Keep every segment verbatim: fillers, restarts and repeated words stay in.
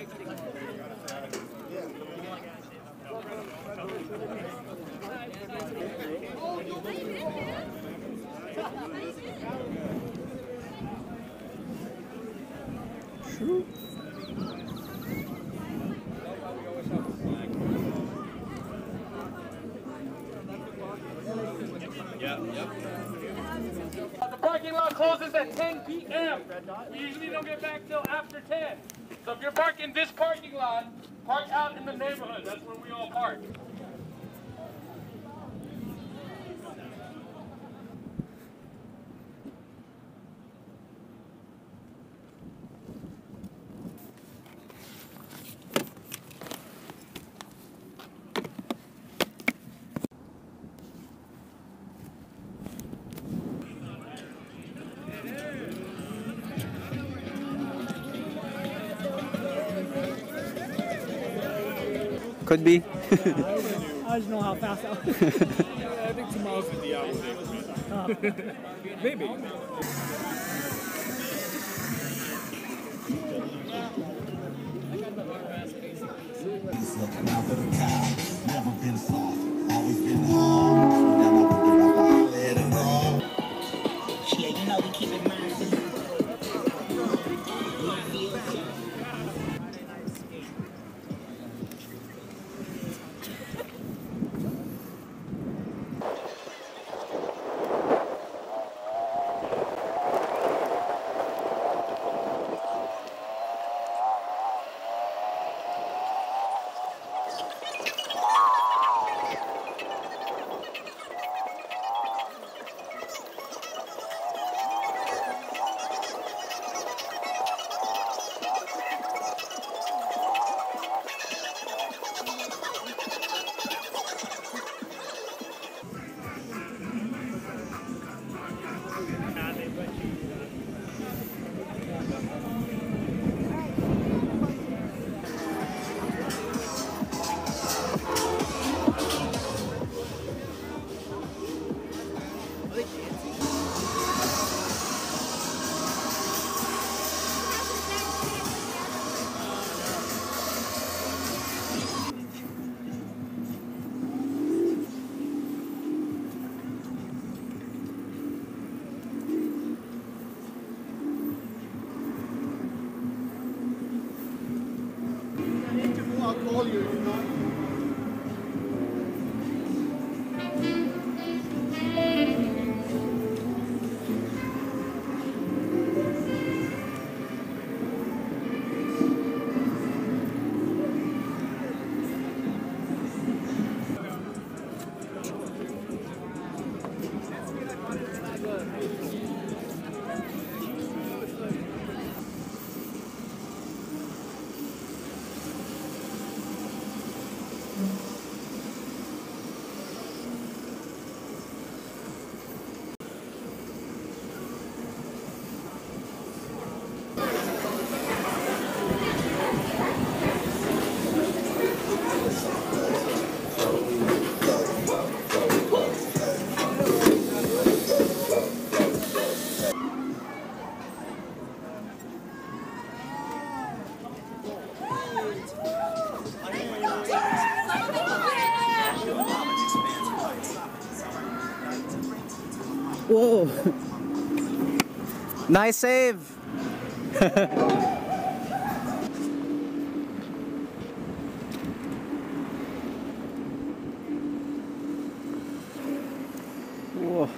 The parking lot closes at ten P M We usually don't get back till after ten. So if you're parking this parking lot, park out in the neighborhood. That's where we all park. Could be. I just know how fast that was. Yeah, I think two miles is the hour. Uh, maybe. Looking out for the cow, never been soft, always been hard. Never been about let it roll. Yeah, you know we keep it mindful. I'll call you, you know. Whoa! Nice save! Whoa.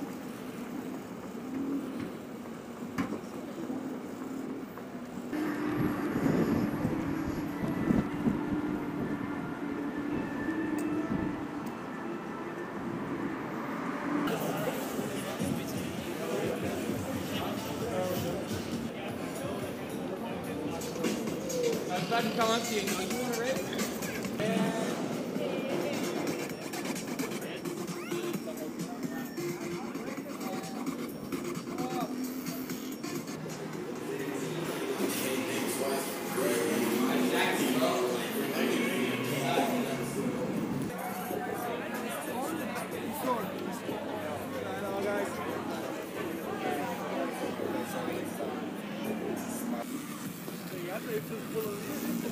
I was about to come up to you and go, you want to race? It's just full of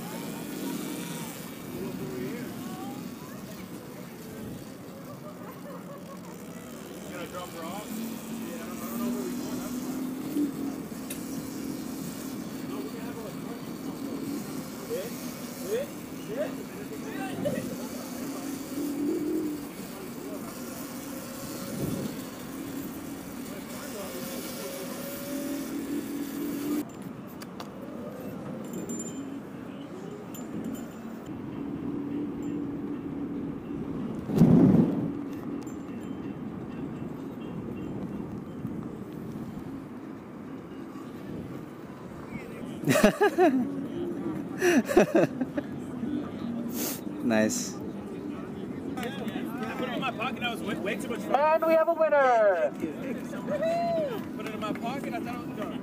Nice. I put it in my pocket. I was way, way too much fun. And we have a winner! Put it in my pocket. I thought I was done.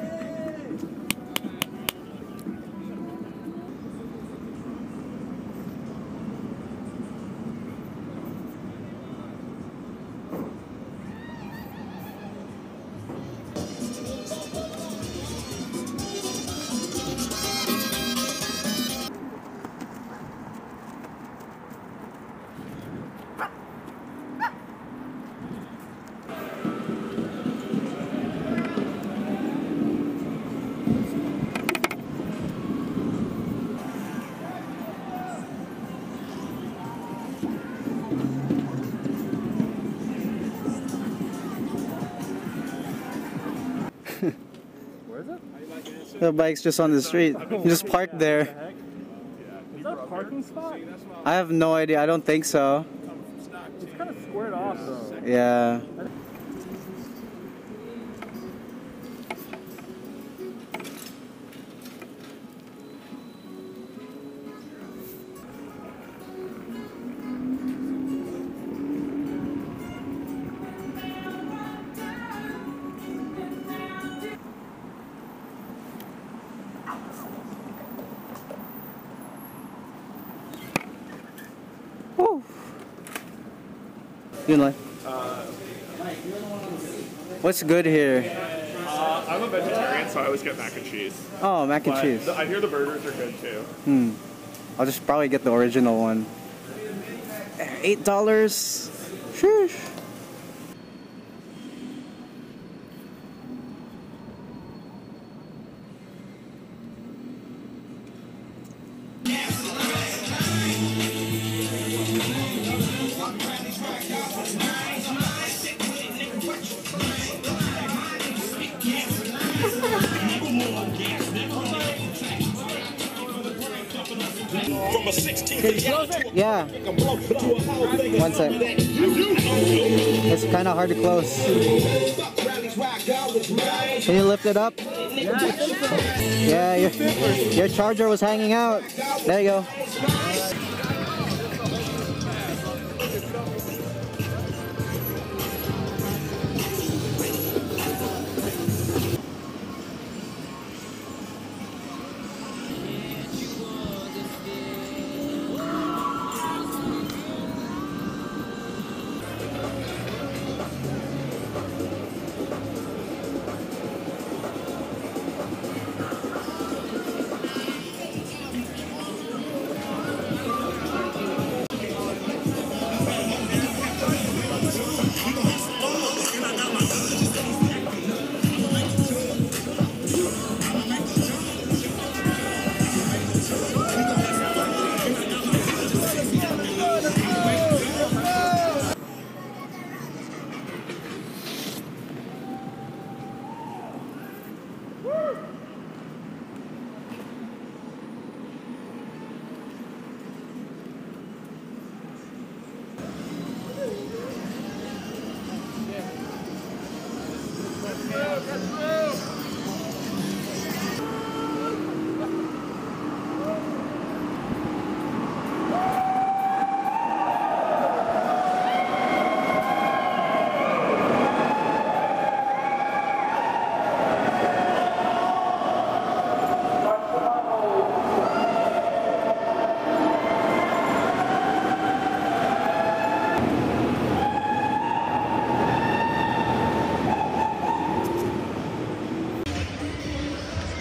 Where is it? The bike's just on the street. You just parked there. Is that a parking spot? I have no idea. I don't think so. It's kind of squared off though. Yeah. Woo. You like? What's good here? Uh, I'm a vegetarian, so I always get mac and cheese. Oh, mac and But cheese. the- I hear the burgers are good too. Hmm. I'll just probably get the original one. Eight dollars. Sheesh. From a sixteen to Yeah. One sec. It's kind of hard to close. Can you lift it up? Yeah, your, your charger was hanging out. There you go.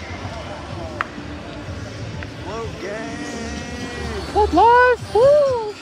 What life? Woo!